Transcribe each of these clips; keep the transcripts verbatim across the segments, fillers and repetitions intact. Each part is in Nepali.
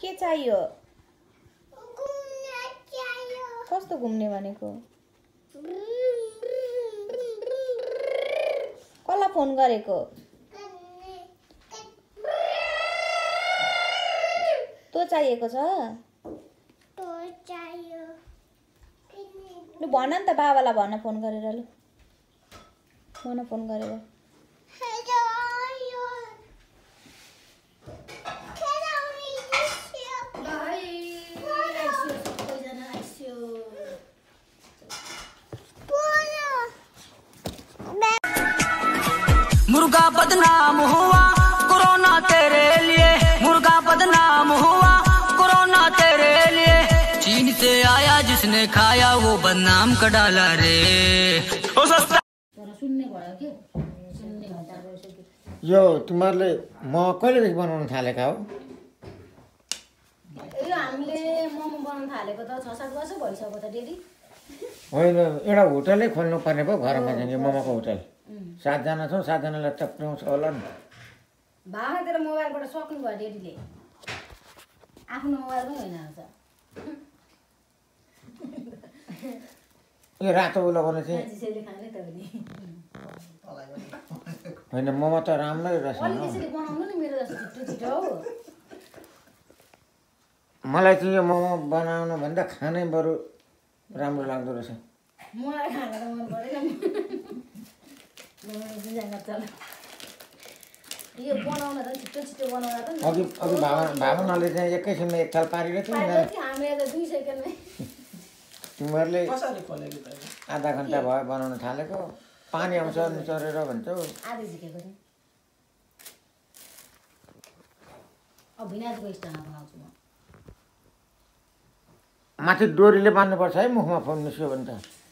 के चाहियो? कस्तो घुम्ने भनेको? कसलाई फोन गरेको? तो चाहिएको छ? तो चाहियो। लु भन नि त बाबालाई भन फोन गरेर लु। भन फोन गरेर। मुर्गा बदनाम हुआ कोरोना तेरे लिए, मुर्गा बदनाम हुआ कोरोना तेरे लिए। चीन से आया जिसने खाया वो बदनाम कर डाला रे। यो तिमीहरूले म कहिलेदेखि बनाउन थालेका हो? यो हामीले मोमो बनाउन थालेको त छ सात वर्ष भइसक्यो त डेडी। होइन एउटा होटलै खोल्नु पर्ने पो घरमा चाहिँ मोमोको होटल। सातजना छौँ, सातजनालाई त पाउँछ होला नि। भाडातिर मोबाइलबाट सक्नु भयो डेडीले, आफ्नो मोबाइलमै होइन आउँछ। यो रातो लगाउने चाहिँ होइन मोमो त राम्रै रहेछ। मलाई चाहिँ यो मोमो बनाउनु भन्दा खानै बरु राम्रो लाग्दो रहेछ। मलाई खाना त मन परेन। यो बनाउन त छिटो छिटो बनाउँदा त अघि अघि भावना भावनाले चाहिँ एकैछिनमा एक थाल पारेर थियो नि। हामीले त दुई सेकेन्डमै। तिमीहरूले आधा घन्टा भयो बनाउन थालेको, पानी आउँछ निचरेर भन्छौ। आधी झिकेको थिएँ। अब भिनाजको स्टाइलमा बनाउँछु म। माथि डोरीले बान्नुपर्छ है, मुखमा फोन निस्क्यो भने त।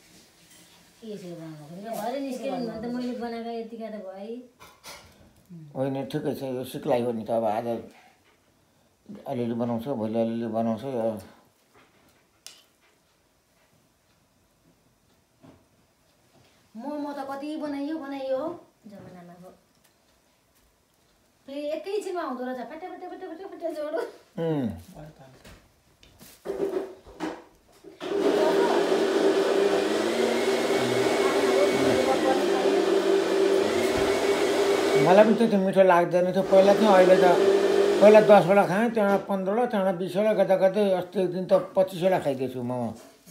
मैले बनाएको यतिका त भयो। होइन ठिकै छ, यो सिक्लाई हो नि त। अब आज अलिअलि बनाउँछु, भोलि अलिअलि बनाउँछु। मोमो त कति बनाइयो बनाइयो जमानामा हो। फेरि एकैछिनमा आउँदो रहेछ, फटे फटे फटे फटे फटे जोडो। मलाई पनि त्यति मिठो लाग्दैन थियो पहिला थियो। अहिले त पहिला दसवटा खाएँ, त्यहाँबाट पन्ध्रवटा, त्यहाँबाट बिसवटा, गर्दा गर्दै अस्ति एक दिन त पच्चिसवटा खाइदिएछु मोमो।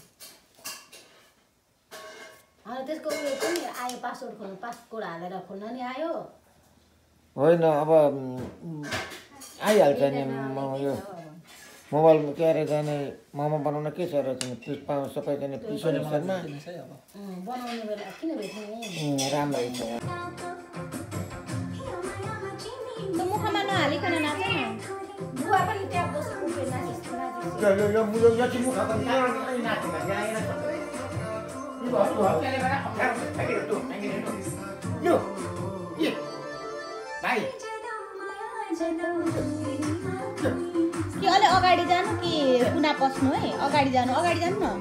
त्यसको उयो पनि आयो, पासवर्ड खोल्नु, पासकोड हालेर खोल्न नि आयो। होइन अब आइहाल्छ नि। यो मोबाइल के अरे जाने मोमो बनाउन के छ रहेछ नि, पिस पाउँ सबै जाने पिसो निस्कनमा बनाउने बेला किन भेट्ने राम्रै छ। मुखमा नहालिकन नाच न। बुवा पनि त्यहाँ बसेको थियो, नाचिस नाचिस। यो यो यो मुलो यो चाहिँ मुखमा नाच्ने नाच्ने यो ये भाइ कि अलि अगाडि जानु कि कुना पस्नु है? अगाडि जानु, अगाडि जानु न।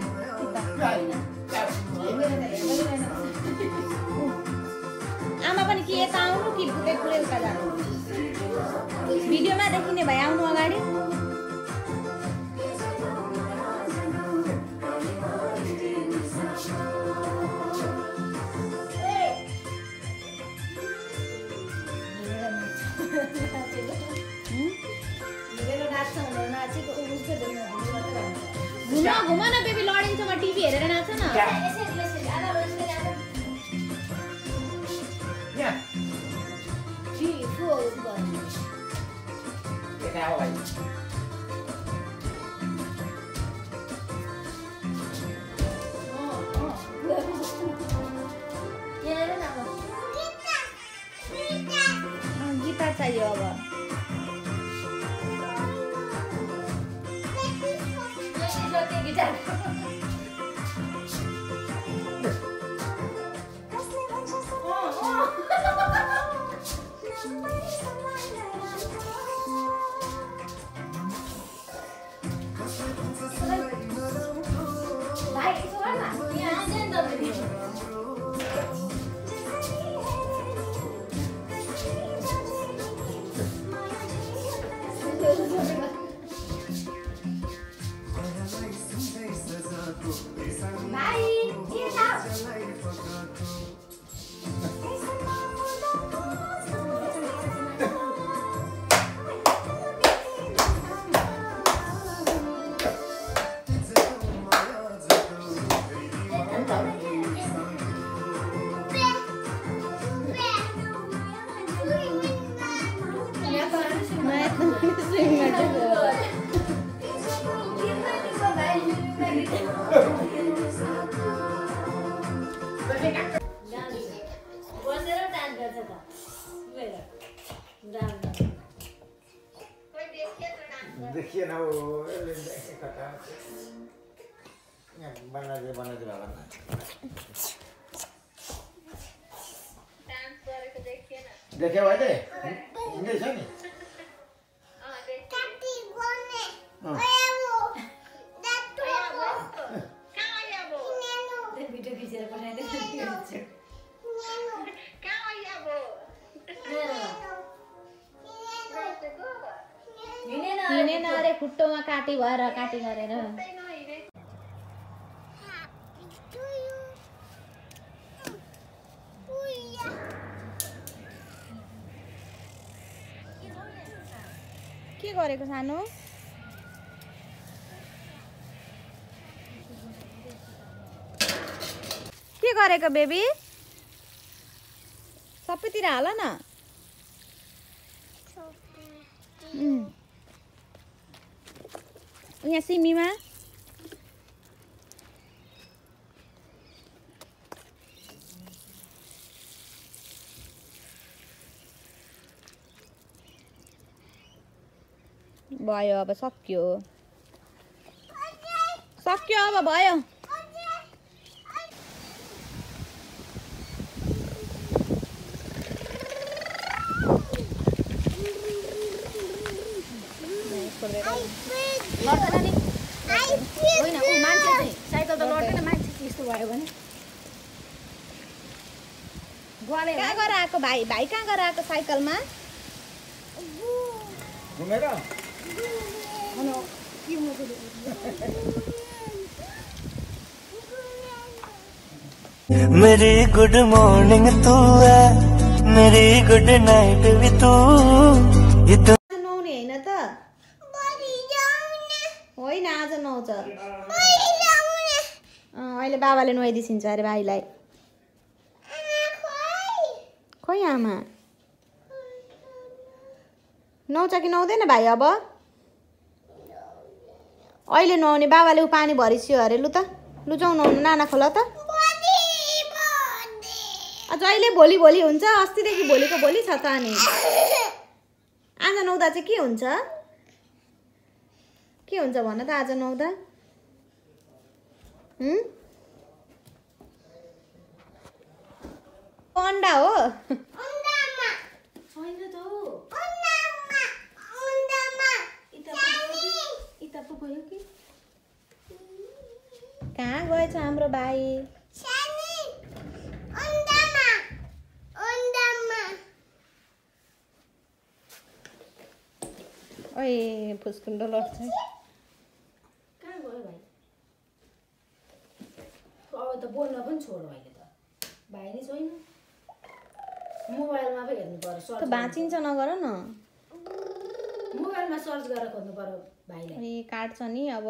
आमा पनि कि यता आउनु कि पुरै पुरै उता जानु? भिडियोमा देखिने भए आउनु अगाडि। घुम घुम न बेबी, लडिन्छ म टिभी हेरेर नाच्छ न। गिटार चाहियो अब। गिटार देखिए ना वो बना दे बना दे बाबा ना देखे भाइ दे हिँड्दै छ नि काटी गोने आयो दातु आयो कहाँ आयो नेनो त्यो भिडियो खिचेर पठाइदे नेनो कहाँ आयो हिँडेन हिँडेन अरे खुट्टोमा काटी भएर काटी गरेर के गरेको सानो के गरेको बेबी सबैतिर हाल न यहाँ सिमीमा भयो अब सक्यो सक्यो अब भयो लड्दैन नि होइन ऊ मान्छे चाहिँ साइकल त लड्दैन मान्छे चाहिँ यस्तो भयो भने ग्वाले कहाँ गएर आएको भाइ भाइ कहाँ गएर आएको साइकलमा घुमेर मेरी गुड मॉर्निंग तू है मेरी गुड नाइट भी तू ये तो नुहाउने होइन त होइन आज नुहाउँछ अहिले बाबाले नुहाइदिन्छ अरे भाइलाई खोइ आमा नुहाउँछ कि नुहाउँदैन भाइ अब अहिले नुहाउने बाबाले ऊ पानी भरिसियो अरे लु त लु जाउँ नुहाउनु नाना खोला त जहिले भोलि भोलि हुन्छ अस्तिदेखि भोलिको भोलि छ त अनि आज नुहाउँदा चाहिँ के हुन्छ के हुन्छ भन त आज नुहाउँदा अन्डा हो छैन त हौ इता पो गयो कि कहाँ गएछ हाम्रो भाइ ओए फुस्कुन्डो लड्छ कहाँ गयो भाइ अब त बोल्न पनि छोड्यो अहिले त भाइ नै छैन मोबाइलमा पो हेर्नु पर्यो त सर्च भाँचिन्छ नगर न मोबाइलमा सर्च गरेर खोज्नु पर्यो भाइलाई ए काट्छ नि अब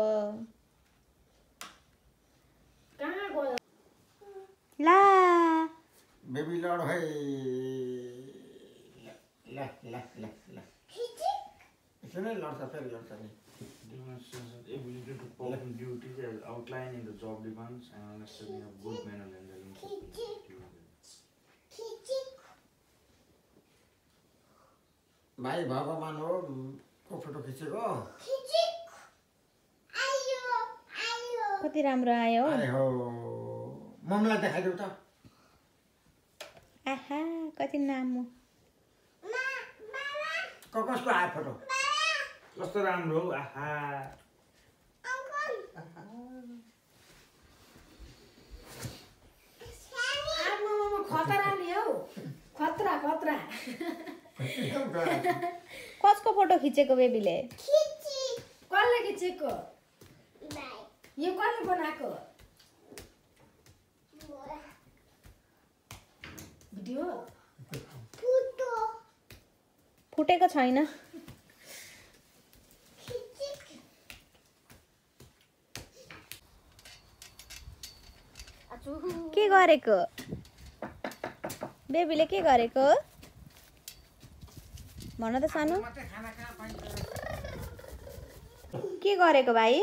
कहाँ गयो ला बेबी लड है ल ल ल ल सुनै लड्छ फेरि लड्छ नि ability to perform duties as outlined in the job demands and understanding of good manner and the भाइ भगवान हो को फोटो खिचेको कति राम्रो आयो अरे हो मम्मीलाई देखाइदेऊ त आहा कति नामो क कसको आयो फोटो कस्तो राम्रो हौ आहा आमामामा खतरा नि हौ खतरा खतरा कसको फोटो खिचेको बेबीले कसले खिचेको यो कसले बनाएको भिडियो फुटेको छैन के गरेको बेबीले के गरेको भन त सानो के गरेको भाइ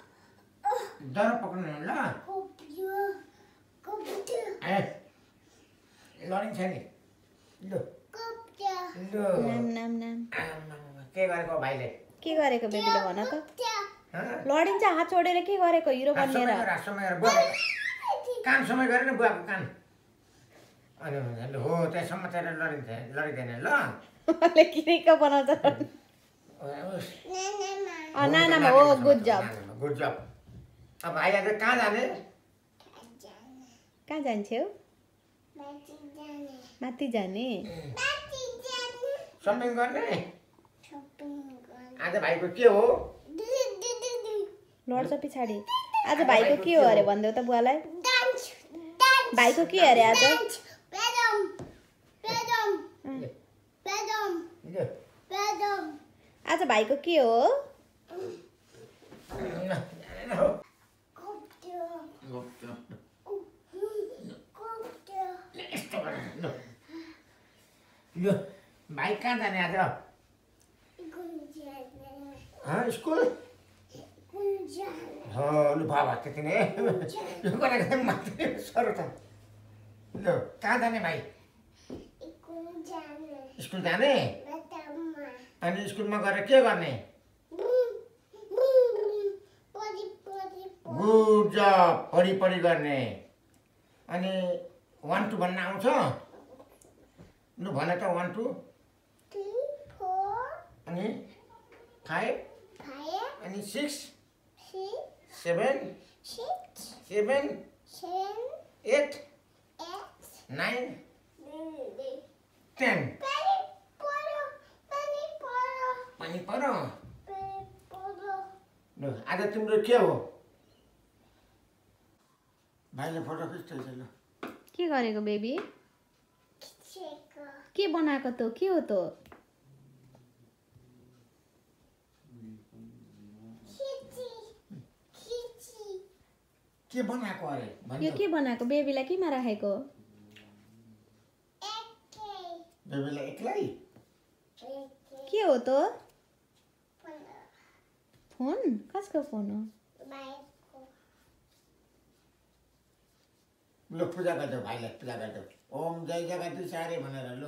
डर पक्रिनु ल ए लडिन्छ नि लु कुप्चा लु नाम नाम नाम आमामा, के गरेको भाइले के गरेको बेबीले भन त कुप्चा हँ? लडिन्छ हात छोडेर के गरेको हिरो हात समय बनिएर गर, हात समय गर, बुवाको कान समय गरेर बुवाको कान अनि लु हो त्यसम्म तेरो लडिन्छ लडिँदैन ल ले किनेको बनाउँछ उस, नानामा अ नानामा हो गुड जब गुड जब अब भाइ आज कहाँ जाने जाने कहाँ जान्छौ बाटी जाने माथि जाने बाटी जाने सपिङ गर्ने शपिङ गर्ने आज भाइको के हो दु दु दु दु लड्छ पछाडि आज भाइको के हो अरे भनिदेऊ त बुवालाई डान्स डान्स भाइको के अरे आज डान्स पेडम पेडम पेडम लु, पेडम आज भाइको के हो ल, जाने न हो कुप्चा कुप्चा यस्तो गरेर, लु लु भाइ कहाँ जाने आज गुन्जाने हँ स्कुल गुन्जाने हो लु बाबा त्यति नै यो गरेको मात्रै सर त लु कहाँ जाने भाइ गुन्जाने स्कुल जाने बेटामा अनि स्कुलमा गएर के गर्ने परी परी गुड जब पढी पढी गर्ने अनि वान टू भन्न आउँछ लु भन त वान टू टू फोर अनि फाइभ फाइभ अनि six six seven six seven seven eight eight nine nine ten परी परो परी परो पनि पर परी परो लु आज तिम्रो के हो भाइले फोटो खिच्दैछ लु के गरेको बेबी खिचेको के बनाएको त के हो त खिची खिची के बनाएको अरे यो भन्नु के बनाएको बेबीलाई केमा राखेको एके बेबीलाई एक्लै एके के हो त पन्ध्र फोन कसको फोन हो बाइकको लु पूजा गरिदेऊ भाइलाई पूजा गरिदेऊ ओम जय जगदीश हरे भनेर लु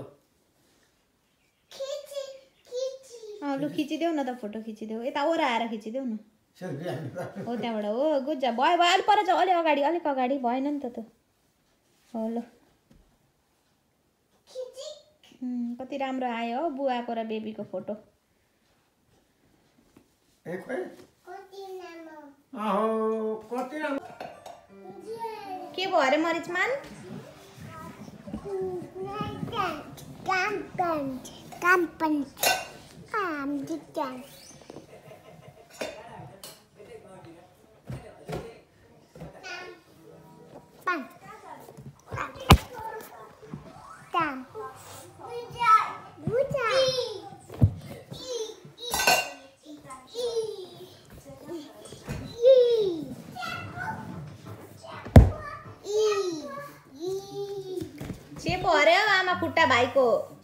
खिची खिची अँ लु खिचिदेऊ न त फोटो खिचिदेऊ यता ओर आएर खिचिदेऊ न सुर्बिहानी हो त्यहाँबाट हो गुड जब भयो भयो अलिक पर जाऊ अलिक अगाडि अलिक अगाडि भएन नि त त्यो हो ल खिची उम्, कति राम्रो आयो हो बुवाको र बेबीको फोटो ए खोइ कति नाम अहो कति राम्रो के भयो अरे Marich Man Campant, campant, campant. Pan, tam, bujan, bujan. के भयो अरे हौ आमा खुट्टा भाइको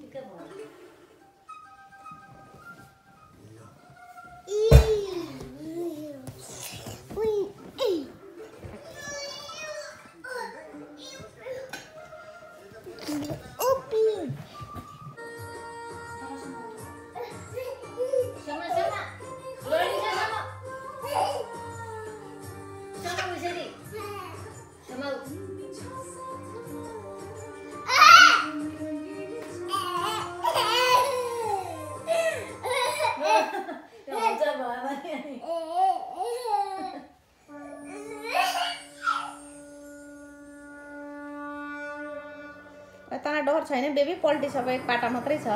तँलाई डर छैन बेबी पल्टिसक्यो एक पाटा मात्रै छ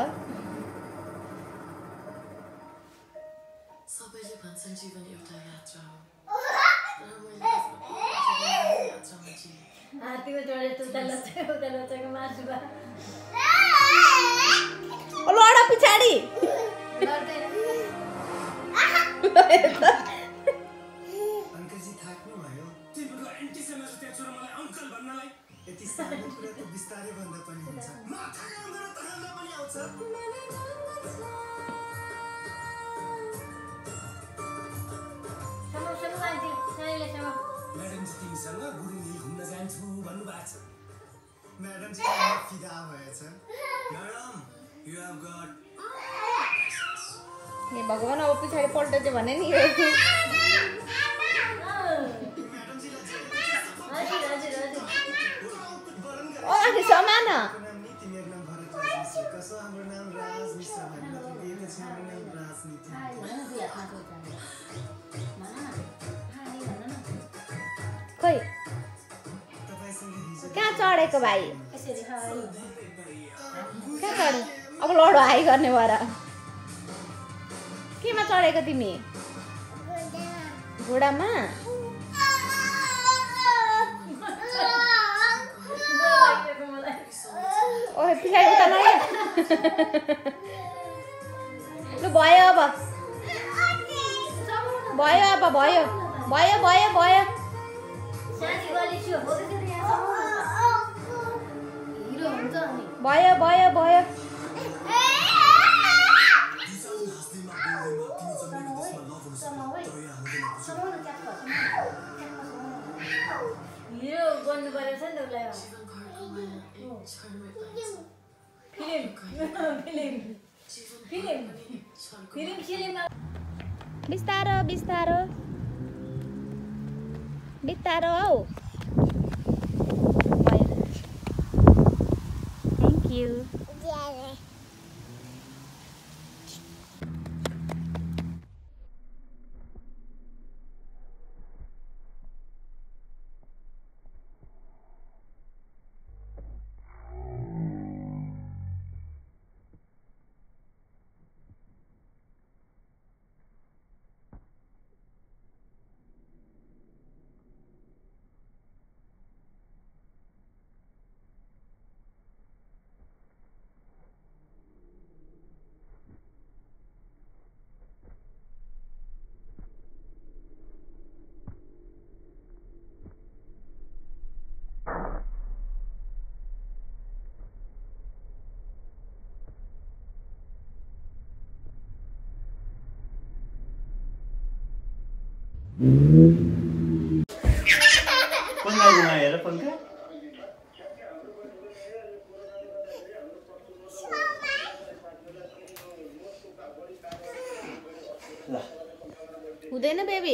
सबैले भन्छन् जीवन एउटा यात्रा हो र मैले आफ्नो यात्रामा जिएँ। हात्तीको जोडे तुता लचेको उता लचेको मासु भा ओ लड पछाडि अङ्कलजी थाक्नु भयो तिम्रो एन्टी सेमेस त्यो छोरा मलाई अङ्कल भन्नलाई यति सानो कुरा त बिस्तारै भन्दा पनि हुन्छ माथा गएर तहल्दा पनि आउँछ समो समो आन्टी साइले समो म्याडम तिमीसँग गुरुङ हिल घुम्न जान्छु भन्नुभएको छ म्याडम चाहिँ फिदा भएछ madam you have got a भगवान अब पछाडि पल्टेछ भने नि यो हजुर हजुर हजुर ओ आखिर समान नाम नि तिम्रो नाम भरत राजनीति कसो हाम्रो नाम राजनीति छ भन्ने मतलब यही त छ हाम्रो नाम राजनीति खै तपाईसँग हिजो कहाँ चढेको भाइ यसरी हाय कहाँ चढे अब लडो हाई गर्ने भएर केमा चढेको तिमी घोडामा ओहे पछाडि उता नआए लु भयो अब भयो अब भयो भयो भयो भयो साथी गली छु हो त यहाँ हिरो हुन्छ अनि भयो भयो भयो हिरो गर्नु परेछ नि उसलाई फिल्म फिल्म फिल्म फिल्म बिस्तारो बिस्तारो बिस्तारो हौ भयो थ्याङ्क यू पंखा घुमाएर पंखा ल हुँदैन बेबी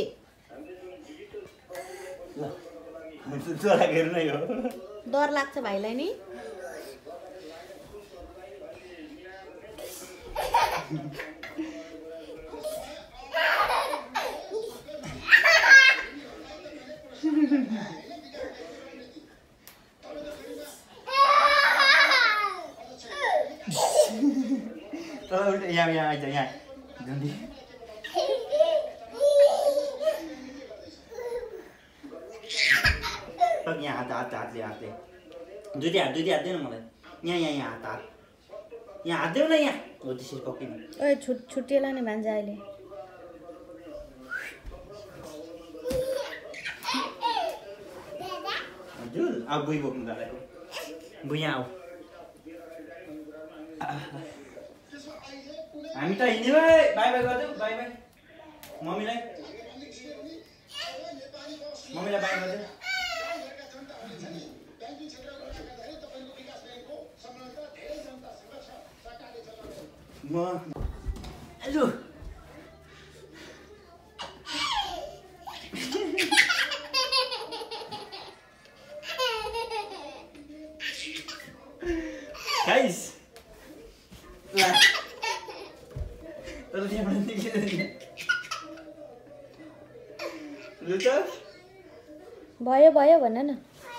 ल तोरा हेर्न यो डर लाग्छ भाइलाई नि तर यहाँ यहाँ आइज यहाँ जल्दी यहाँ हात हात हातले हातले दुईटै हात दुईटै हात दे न मलाई यहाँ यहाँ यहाँ हात हात यहाँ हात देऊ न यहाँ हो त्यसरी पक्रिनु ओए छुट छुट्टिएला नि भान्जा अहिले हजुर अब बुई बोक्नु दादाको बुई यहाँ आऊ हामी त हिँड्यौँ है बाई बाई गरिदेऊ बाई बाई मम्मीलाई मम्मीलाई बाई गरिदेऊ म हेलो गाइस ला तर त्यहाँबाट निक्लिँदैन लु त भयो भयो भन न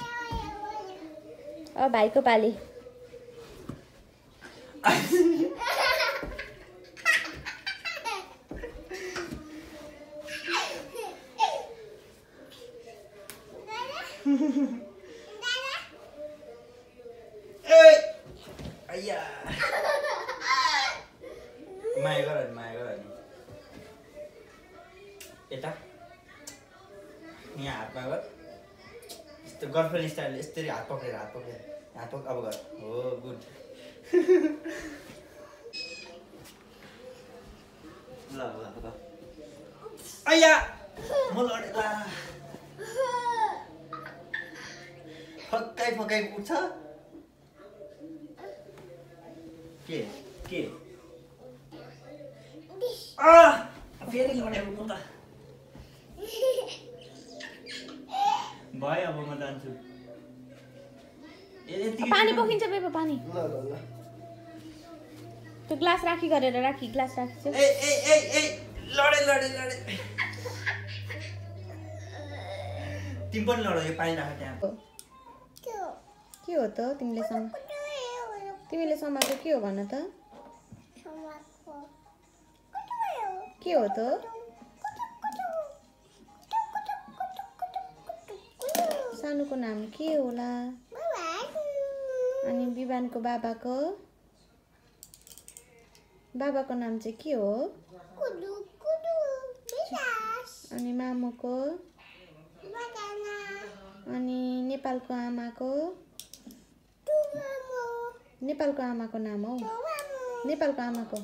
अब भाइको पाली अय्या माया गर माया गर यता यहाँ हातमा गर यस्तो गर्लफ्रेन्ड स्टाइल यस्तरी हात पक्रेर हात पक्रेर हात पक अब गर हो गुड ल ल ल अय्या म लडेला फक्काइ फक्काइ उठ्छ के के आ फेरि लडेको त भयो अब म जान्छु ए यति पानी पोखिन्छ बेबो पानी ल ल ल त्यो ग्लास राखी गरेर राखी ग्लास राखी चाहिँ ए ए ए ए लडे लडे लडे तिमी पनि लड यो पानी राख त्यहाँ के हो त तिमीले सम तिमीले समाएको के हो भन त के हो त सानुको नाम के होला अनि विवानको बाबाको बाबाको नाम चाहिँ के हो अनि मामुको अनि नेपालको आमाको नेपालको आमाको नाम हो नेपालको आमाको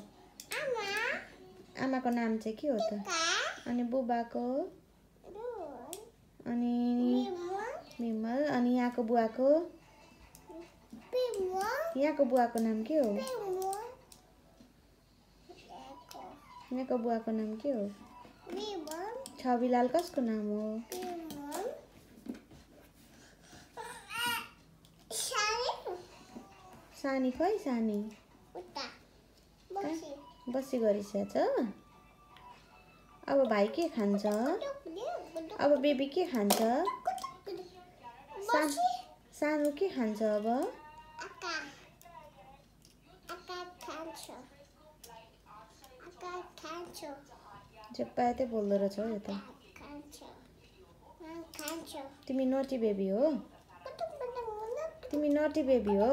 आमाको नाम चाहिँ के हो त अनि बुबाको अनि विमल अनि यहाँको बुवाको यहाँको बुवाको नाम के हो यहाँको बुवाको नाम के हो छविलाल कसको नाम हो सानी खै सानी बसी गरिसकेछ अब भाइ के खान्छ अब बेबी के खान्छ सा सानो के खान्छ अब चेप्पाए त बोल्दो रहेछ हौ यो त तिमी नटी बेबी हो तिमी नटी बेबी हो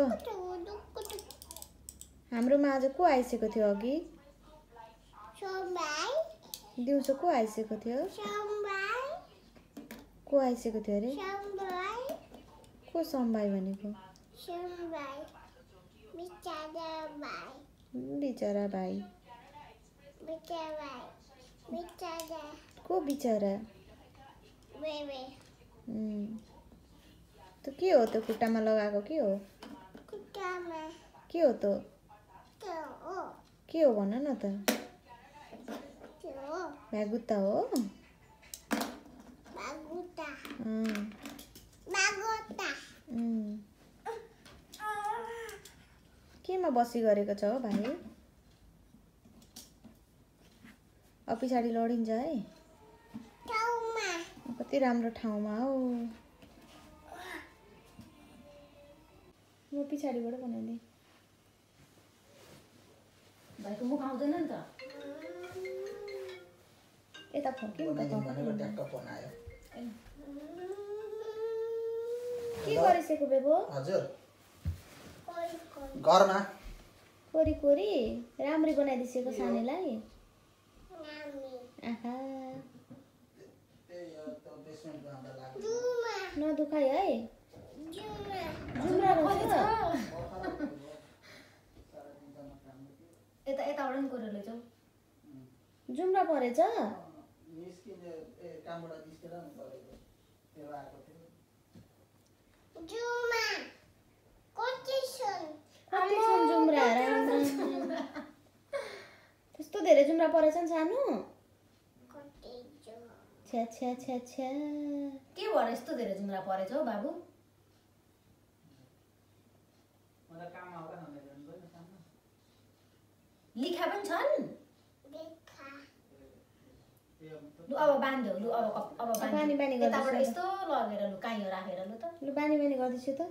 हाम्रोमा आज को आइसकेको थियो अघि दिउँसो को आइसकेको थियो को आइसकेको थियो अरे को सम्भाइ भनेको बिचरा भाइ को बिचरा त के हो त खुट्टामा लगाएको के हो के हो त के हो भन न त भ्यागुता हो केमा बसी गरेको छ हो भाइ अब पछाडि लडिन्छ है कति राम्रो ठाउँमा हो म पछाडिबाट बनाइदिएँ भाइको मुख आउँदैन नि त यता फर्क्यौँ के गरिसकेको बेबो हजुर घरमा कोरी कोरी राम्री बनाइदिसेको सानीलाई आहा नदुखाइ है जुम्रा रहेछ यता यताबाट नि कोरेर लैजाऊ जुम्रा परेछ कति छन् जुम्रा त्यस्तो धेरै जुम्रा परेछ नि सानो छ्या छ्या छ्या छ्या के भएर यस्तो धेरै जुम्रा परेछ हौ बाबु लिखा पनि छन् लु अब बान्ध्यो लु अब अब बानी बानी यताबाट यस्तो लगेर लु काहीँ राखेर लु त लु बानी बानी गर्दैछु त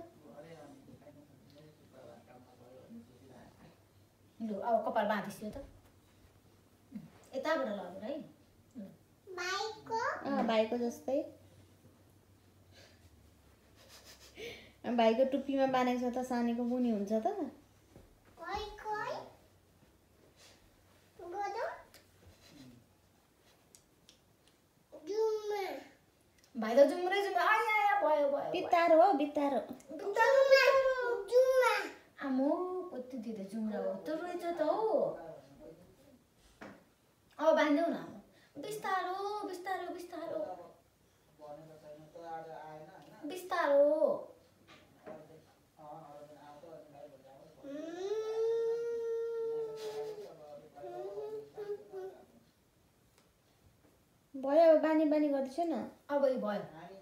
लु अब कपाल बाँधिस्यो त यताबाट लगेर है अँ भाइको जस्तै भाइको टुप्पीमा बानेको छ त सानीको मुनि हुन्छ त भाइ त जुम्रै जुम्रा आया आया भयो भयो बित्तारो हो बित्तारो आमो कति धेरै जुम्रा हो त रहेछ त हो अब बाँध्यौ न बिस्तारो बिस्तारो बिस्तारो बिस्तारो बानी गर्दैछ न अब यो भयो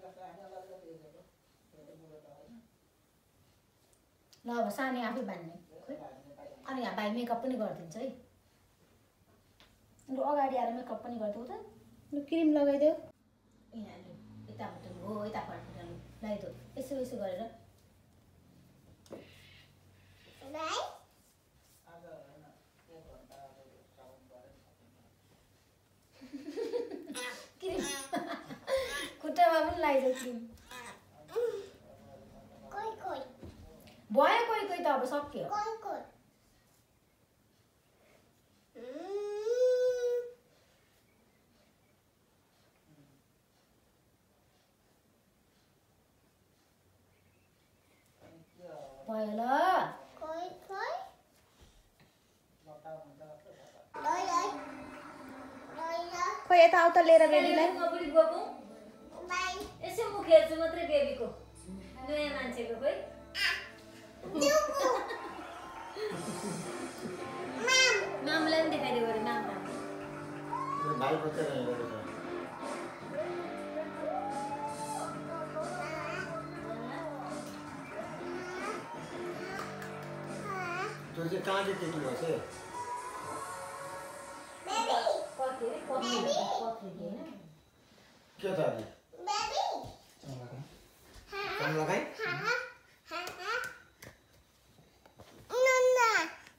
ल अब सानी आफै बान्ने अनि यहाँ भाइ मेकअप पनि गरिदिन्छ है लु अगाडि आएर मेकअप पनि गरिदेऊ त लु क्रिम लगाइदेऊ यहाँ लु यताबाट हो यताबाट लु लगाइदेऊ यसो यसो गरेर क्रिम खुट्टामा पनि लगाइदेऊ क्रिम कोही कोही भयो कोही कोही त अब सक्यो कोही कोही भयो ल कोही कोही लय लय लय ल खोइ यता आउ त लिएर बेबीलाई म पनि गएको बाई यसो मुख हेर्छु मात्रै बेबीको नयाँ मान्छेको खोइ मामलाई पनि देखाइदियो अरे माम भाइ कतै रहेछ त्यो चाहिँ कहाँ चाहिँ टेक्नु भएको छ कति कति कति हैन के त अनि बेबी काम लगाइ हा हा हा नन्ना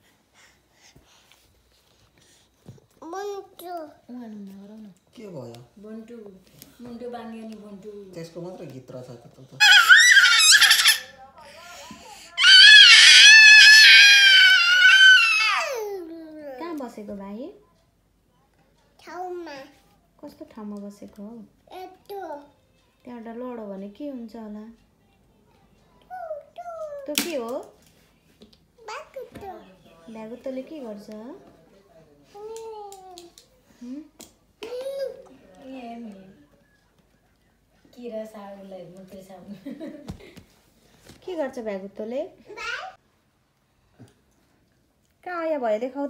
बन्टु उहाँनु नगरौ न के भयो बन्टु मुन्टु बाङ्ग्यो नि बन्टु त्यसको मात्र गीत रहेछ त त कहाँ बसेको भाइ ठाउँमा कस्तो ठाउँमा बसेको हौ यस्तो त्यहाँबाट लडो भने के हुन्छ होला त्यो के हो बाकुतो भ्यागुतोले के गर्छ हुँ? किरा साउलाई मुन्टु साउ के गर्छ भ्यागुतोले कहाँ आयो भयो देखाउ त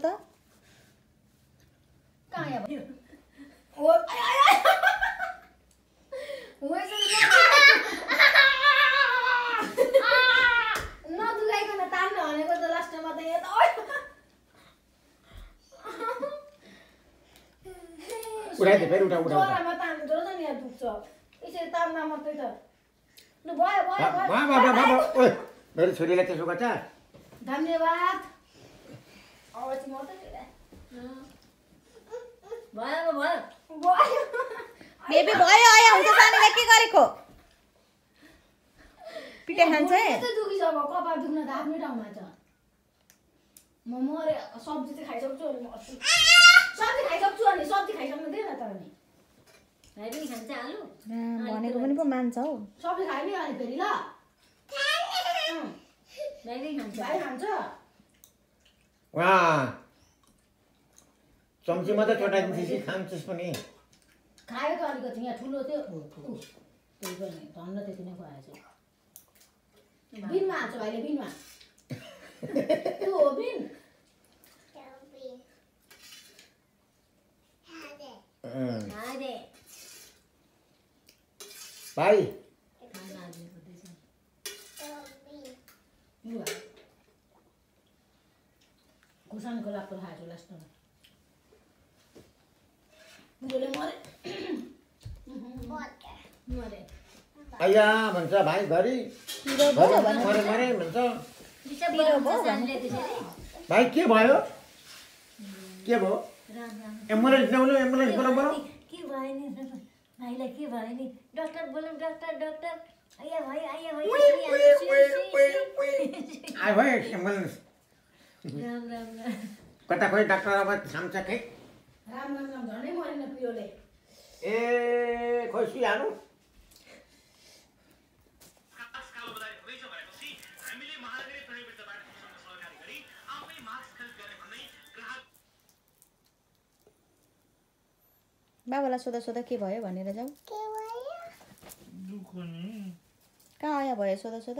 कहाँ आयो भयो ओ आय आय नदुखाइकन तान्नु भनेको त लास्टमा त यहाँ त उठाइदे फेरि उठा उठा जोरामा तान्नु जोर त यहाँ दुख्छ यसरी तान्दा मात्रै त लु भयो भयो भयो वा वा वा वा ओए मेरो छोरीलाई त्यसो गर्छ धन्यवाद आवाज मात्रै भयो भयो भयो बेबी भयो आयो हुन्छ सानीलाई के गरेको पिटे खान्छ है यस्तो दुखिसक्यो कपाल दुख्न त आफ्नै ठाउँमा छ म मरे सब्जी चाहिँ खाइसक्छु अनि म सब्जी खाइसक्छु अनि सब्जी खाइसक्नु दिएन त अनि भाइ पनि खान्छ आलु भनेको पनि पो मान्छ हौ सब्जी खाइने अनि फेरि ल भाइ पनि खान्छ भाइ खान्छ वा चम्ची मात्रै चटाइदिन्छ खान्छस् पनि खायो त अलिकति यहाँ ठुलो थियो त्यही पनि धन्न त्यति नै खुवाएछ बिनमा हाल्छ भाइले बिनमा त्यो हो बिन हादे भाइ खुर्सानीको लाप्टो खाएछु लास्टमा बुढोले मरे मरे आइया भन्छ भाइ घरि मरे मरे भन्छ भाइ के भयो के भयो एम्बुलेन्स ल्याउनु एम्बुलेन्स बराबर के भयो नि भाइलाई के भयो नि डाक्टर बोलौँ डाक्टर डाक्टर आइया भाइ आइया भाइ आयो भाइ एम्बुलेन्स राम राम राम कता खोइ डाक्टर अब छाम्छ खै राम राम राम झनै मरेन पिरोले ए खोइ सुइहाल्नु बाबालाई सोधा सोधा के भयो भनेर जाऊ कहाँ आयो भयो सोधा सोधा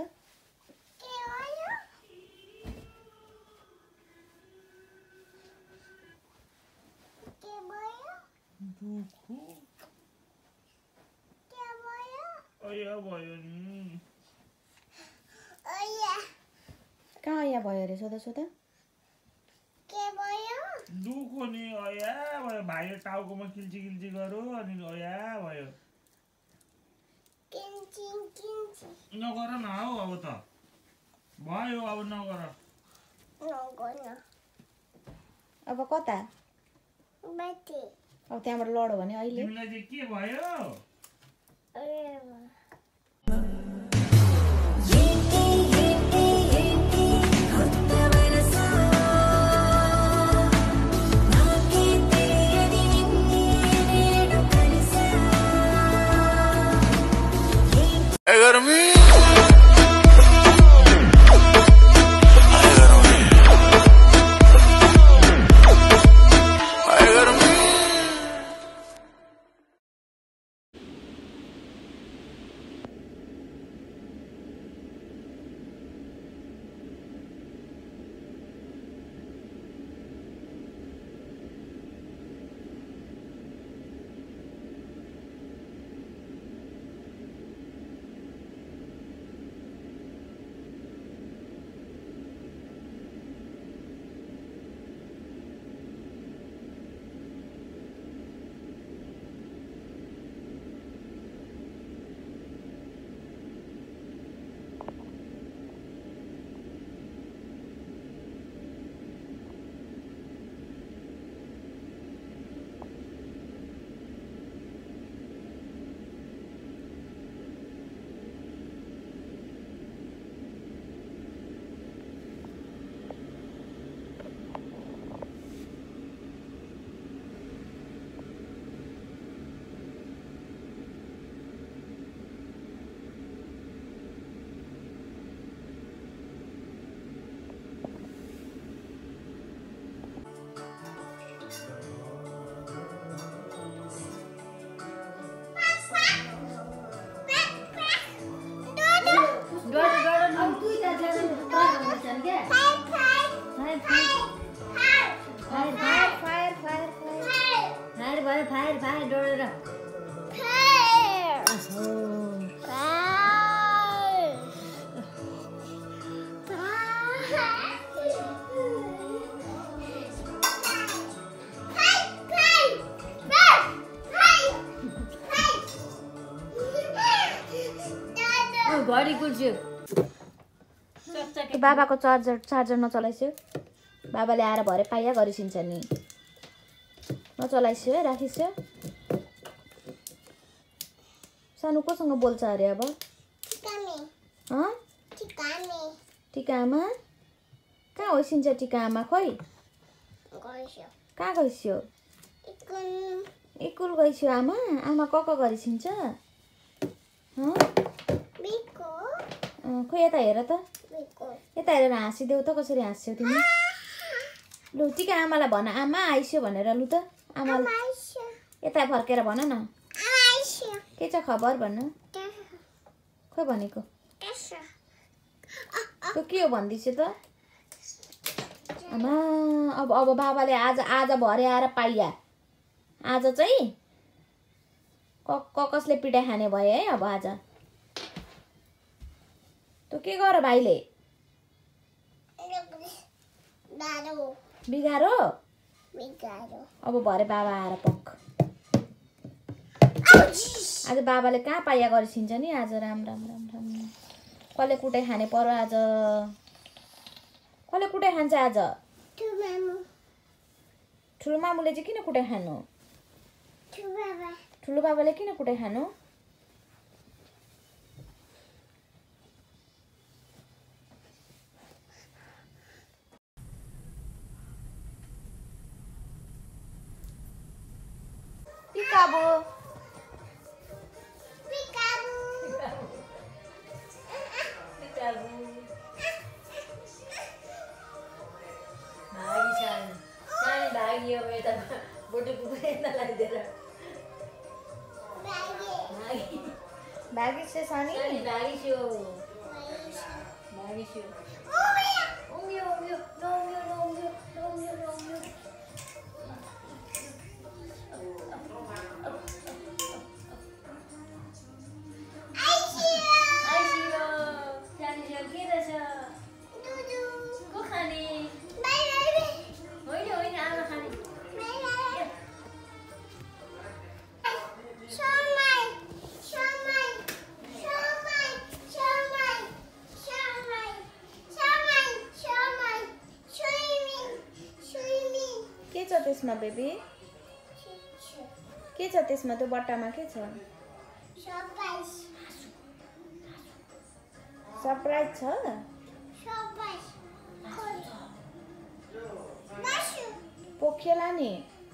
सोध सोध के भयो दुखो नि अया भयो भाइले टाउकोमा किल्ची किल्ची गर्यो अनि अया भयो किन्ची किन्ची नगर न हौ अब त भयो अब नगर नगर्न अब कता बाटे अब त्यहाँबाट लड्यो भने अहिले तिमीलाई चाहिँ के भयो अरे गर्मी घडी गुल्स्यो बाबाको चार्जर चार्जर नचलाइस्यो बाबाले आएर भरे पाइया गरिसिन्छ नि नचलाइस्यो है राखिस्यो सानो कोसँग बोल्छ अरे अब ठिकाने ठिकाने टिकामा कहाँ होइसिन्छ टिकामा खोइ गइस्यो कहाँ गइस्यो इकुन इकुल गइस्यो आमा आमा क क गरिसिन्छ हँ बिको खोइ यता हेर त बिको यता हेरेर हाँसिदेऊ त कसरी हाँस्यौ तिमी लु टिका आमालाई भन आमा आइस्यो भनेर लु त आमा यता फर्केर भन न के छ खबर भन्न खोइ भनेको त्यो के हो भन्दैछु त आमा अब अब बाबाले आज आज भरे आएर पाइया आज चाहिँ क कसले पिटाइ खाने भयो है अब आज तँ के गर भाइले बिगारो बिगारो अब भरे बाबा आएर पक आज बाबाले कहाँ पाइया गरिसिन्छ नि आज राम राम राम राम कसले कुटाइ खाने पर्यो आज कसले कुटाइ खान्छ आज ठुलो मामुले चाहिँ किन कुटाइ खानु ठुलो बाबाले किन कुटाइ खानु पिकाबो भागिस्यो सानी भागिस्यो भागिस्यो उम्यो उम्यो नउम्यो नउम्यो नउम्यो नउम्यो आइसियो आइसियो सानी के रहेछ को खाने छ त्यसमा बेबी? के छ त्यसमा त्यो बट्टामा के छ? सरप्राइज सरप्राइज छ? सरप्राइज पोखेला नि।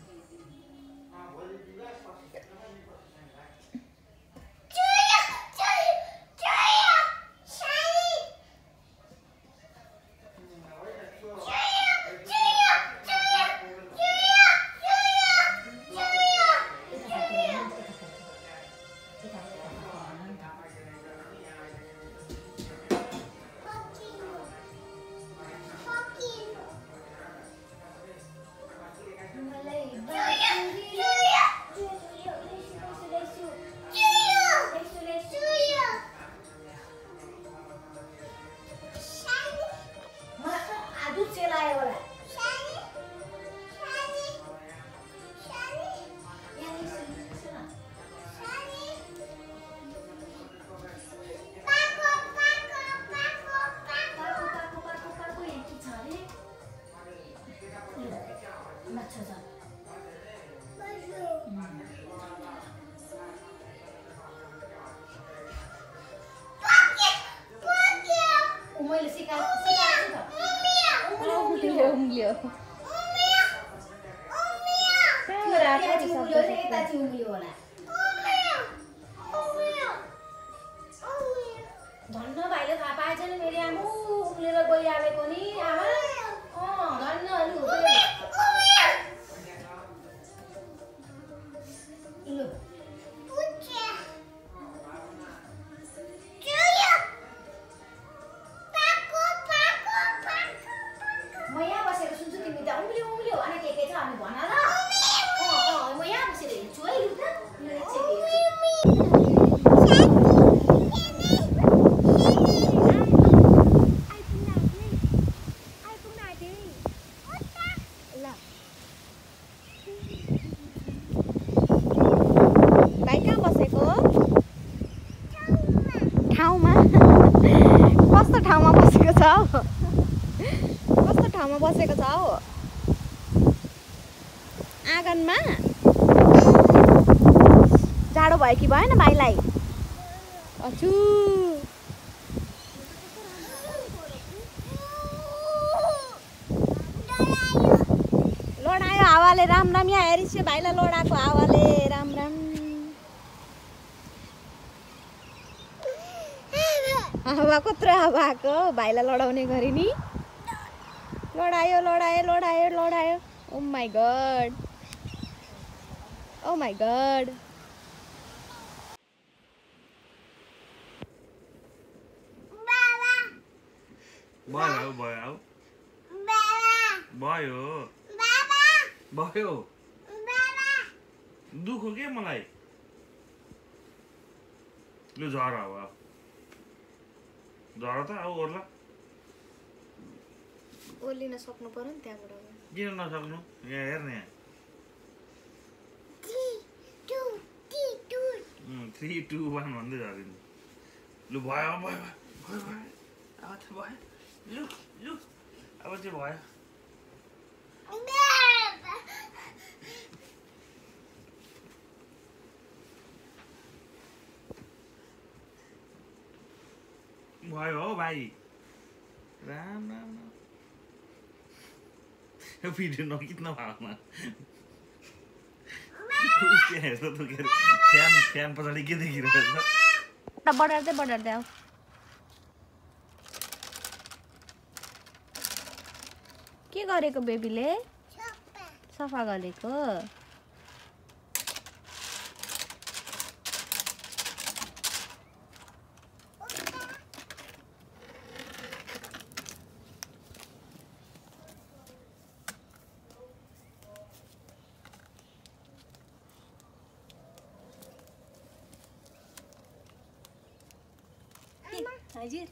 धन्न भाइले थाहा पाएछ नि मेरो आमा उम्लेर गइहालेको नि आमा। अँ धन्न अलि हुँदैन। लु म यहाँ बसेर सुन्छु तिमी त उम्ल्यो उम्ल्यो अनि के के छ अनि भन ल। अँ अँ म यहाँ बसेर हेर्छु है लु त। कस्तो ठाउँमा बसेको छ हौ? आँगनमा? जाडो भयो कि भएन भाइलाई? अछु लडायो हावाले। राम राम। यहाँ हेरिस भाइलाई लडाएको हावाले। राम राम। हावा कत्रो हावा आएको भाइलाई लडाउने गरी नि। लडायो लडायो लडायो लडायो। Oh my God oh my God. भयो भयो भयो भयो दुखो के मलाई? लु झर अब झर त अब गर्ला। ओलिन सक्नु पर्यो नि त्यहाँबाट। किन नसक्नु? यहाँ हेर्ने थ्री टू वान भन्दै झरिनु। लु भयो भयो भयो भयो अब चाहिँ भयो। लु लु अब चाहिँ भयो। भयो हो भाइ। राम राम राम। यो भिडियो नकित्न भावना उसले हेर्छ त के अरे फ्यान फ्यान पछाडि के देखिरहेछ? बढार्दै बढार्दै आऊ। के गरेको बेबीले? सफा गरेको। हजुर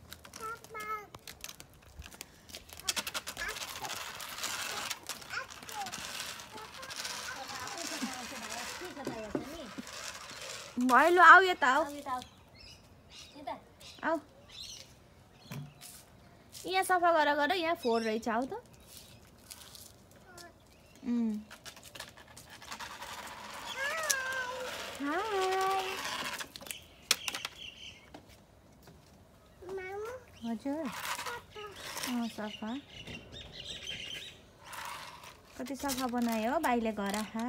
भयो। लु आऊ यता आऊ आऊ। यहाँ सफा गर गर यहाँ फोहोर रहेछ। आऊ त। Mm. Hi. Mama. हजुर अँ सफा कति सफा बनायो बाइले घर आहा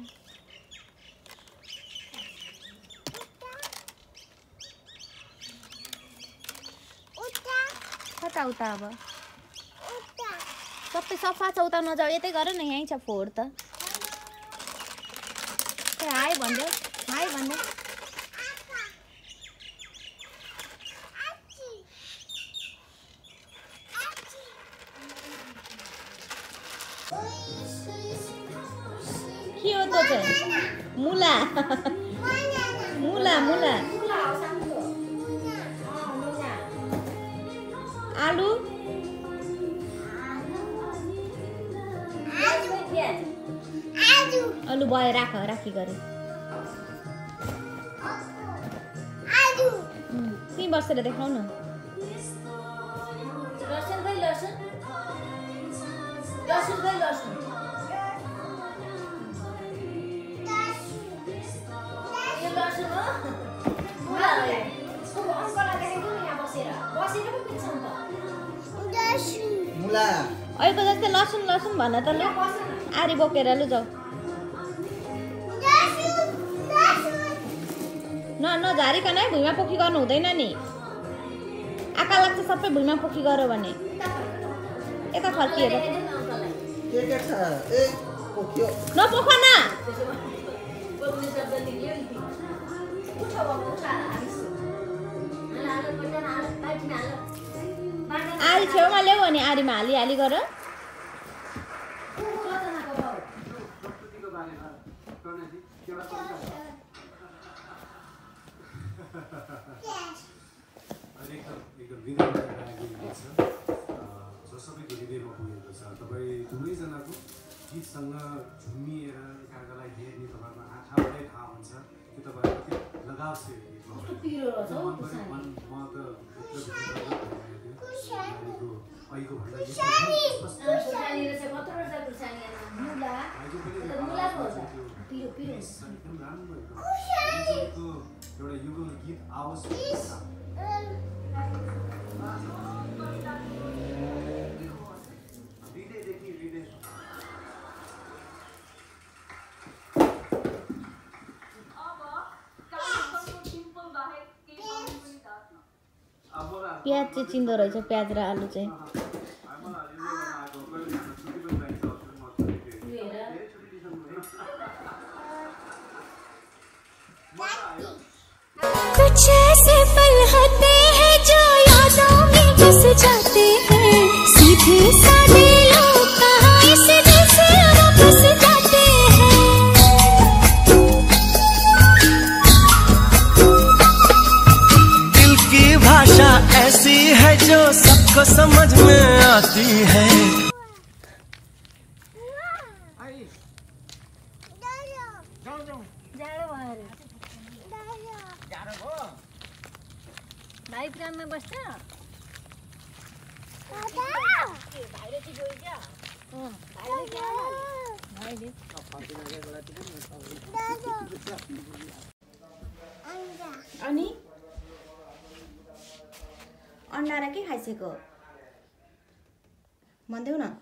कता उता अब सबै सफा छ उता नजाऊ यतै गर न यहीँ छ फोहोर त हाई भन्दै हाई भन्दै के हो त चाहिँ मुला मुला मुला आलु आलु भयो राख राखी गरे त्यहीँ बसेर देखाउ न लसुन खै लसुन लसुन खै लसुन यो लसुन हो मुला हो उसको अङ्कललाई देखाइदिउँ न यहाँ बसेर बसेर पो पिन्छ नि त मुला अहिलेको जस्तै लसुन लसुन भन त ल आरी बोकेर लु जाऊ न नझारिकन है भुइँमा पोखी गर्नु हुँदैन नि आँखा लाग्छ सबै भुइँमा पोखी गऱ्यो भने यता फर्किएर के के छ ए पोख्यो नपोख न आरी छेउमा ल्याऊ अनि आरीमा हाली हाली गर दुवैजनाको गीतसँग झुमिएर एकाअर्कालाई हेर्ने तपाईँहरूको आँखाबाटै थाहा हुन्छ कि तपाईँहरू कति लगाव छ म त अहिलेको एउटा युगल गीत आओस् प्याज चाहिँ चिन्दो रहेछ प्याज र आलु चाहिँ कुछ ऐसे पल होते हैं जो यादों में बस जाते हैं सीधे साधे लोग कहाँ किसी दिल से वापस जाते हैं दिल की भाषा ऐसी है जो सबको समझ में आती है में बस्छ अनि अन्डा र के खाइसकेको भन्देऊ न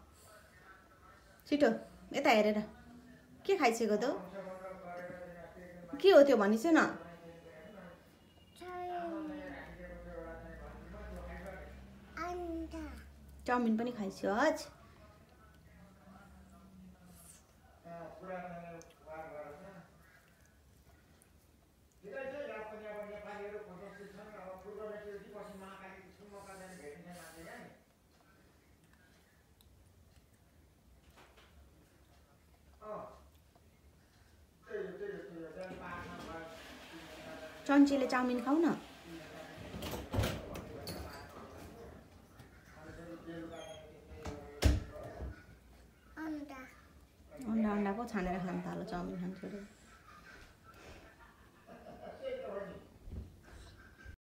छिटो यता हेरेर के खाइसकेको त के हो त्यो भनिस् न चाउमिन पनि खाइसक्यो आज चन्चीले चाउमिन खाऊ न अन्डा अन्डा पो छानेर खान थाल्यो चाउमिन खान छोड्यो